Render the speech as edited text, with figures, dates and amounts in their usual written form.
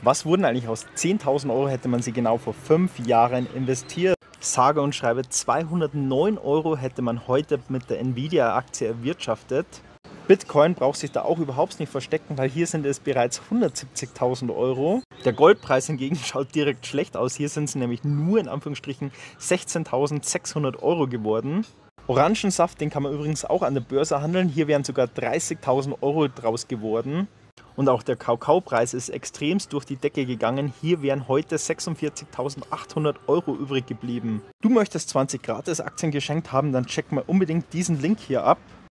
Was wurden eigentlich aus 10.000 Euro, hätte man sie genau vor 5 Jahren investiert? Sage und schreibe 209 Euro hätte man heute mit der Nvidia-Aktie erwirtschaftet. Bitcoin braucht sich da auch überhaupt nicht verstecken, weil hier sind es bereits 170.000 Euro. Der Goldpreis hingegen schaut direkt schlecht aus. Hier sind es nämlich nur in Anführungsstrichen 16.600 Euro geworden. Orangensaft, den kann man übrigens auch an der Börse handeln. Hier wären sogar 30.000 Euro draus geworden. Und auch der Kakaopreis ist extremst durch die Decke gegangen. Hier wären heute 46.800 Euro übrig geblieben. Du möchtest 20 Gratis Aktien geschenkt haben, dann check mal unbedingt diesen Link hier ab.